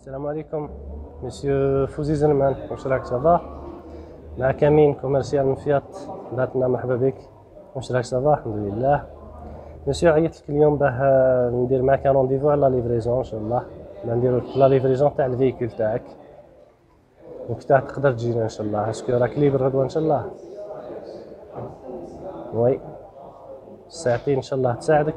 السلام عليكم مسيو فوزي زلمان، واش راك صافا؟ معك امين كوميرسيال من فياط. بعثنا مرحبا بك، واش راك صافا؟ الحمد لله. مسيو عيطت لك اليوم باه ندير معك رونديفو على لا ليفريزون ان شاء الله، نديرو لا ليفريزون تاع الفيكول تاعك، وقتها تقدر تجينا ان شاء الله. اسكو راك ليبر غدوه ان شاء الله؟ وي ساعتين ان شاء الله تساعدك.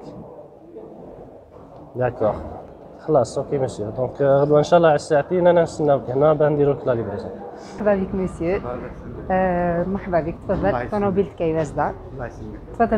داكوغ خلاص اوكي مسيو. دونك غدوه ان شاء الله على الساعتين انا نستناوك هنا باه نديرو لك لا ليفريزون. مرحبا بك مسيو. مرحبا بك، تفضل. طوموبيل كاينه دار. الله يسلمك. تفضل.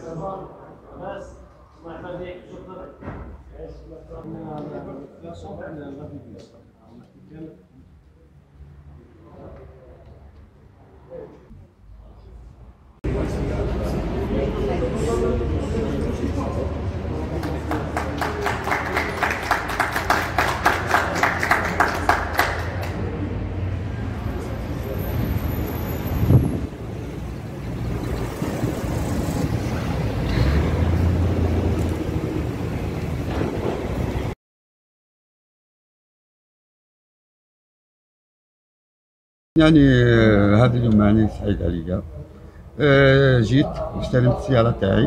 يعني هذا اليوم يعني سعيد عليا. جيت واستلمت السيارة تاعي.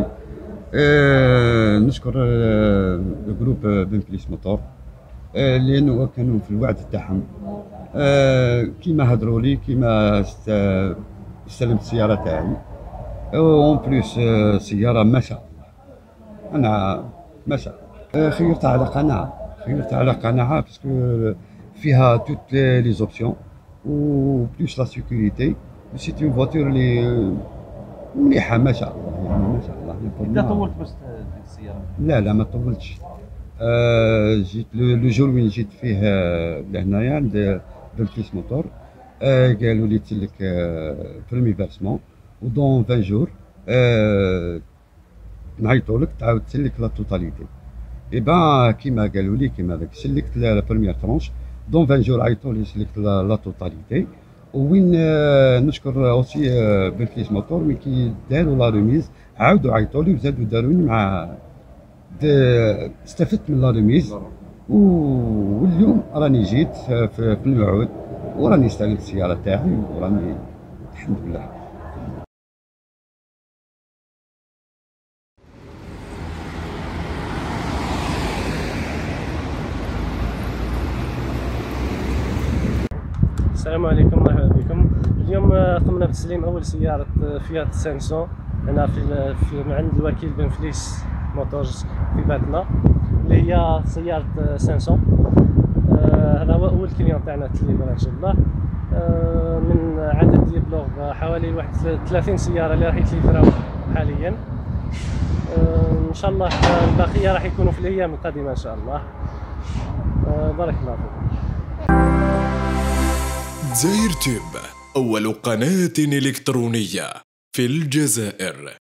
نشكر الجروب بن بليس موتور، لأنه كانوا في الوعد تاعهم. كيما هضروا لي، كيما استلمت السيارة تاعي. اون بليس سيارة ما شاء الله، أنا ما شاء الله خيرتها على قناعة، خيرتها على قناعة باسكو فيها توت لي زوبسيون و بلوس لا سيكوريتي. سيت اون فواتور لي مليحة ما شاء الله، يعني ما شاء الله. انت طولت باش ديك السيارة؟ لا ما طولتش. جيت لو جور وين جيت فيه لهنايا عند بلبليس موتور. قالوا لي تسلك بريمي فيرسمون و دون 20 جور نعيطولك تعاود تسلك لا توتاليتي. اي بان كيما قالوا لي كيما داك سلكت لا بروميير ترونش دون 20 جور عيطولي سلكت لا توتاليتي. وين نشكر اوسي بلبليس موتور وين كي داروا لا ريميز عاودوا عيطولي وزادوا داروني مع استفدت من لا ريميز. واليوم راني جيت في الموعود وراني استلمت السيارة تاعي وراني الحمد لله. السلام عليكم، مرحبا بكم. اليوم قمنا بتسليم اول سياره فيات 500 هنا في عند الوكيل بن فليس موتورز في باتنا، اللي هي سياره 500. هذا هو اول كليون تاعنا تليفر ان شاء الله. من عدد يبلغ حوالي واحد 30 سياره اللي راح يتليفراو حاليا. ان شاء الله البقيه راح يكونوا في الايام القادمه ان شاء الله. بارك الله فيكم. دزاير تيوب، أول قناة إلكترونية في الجزائر.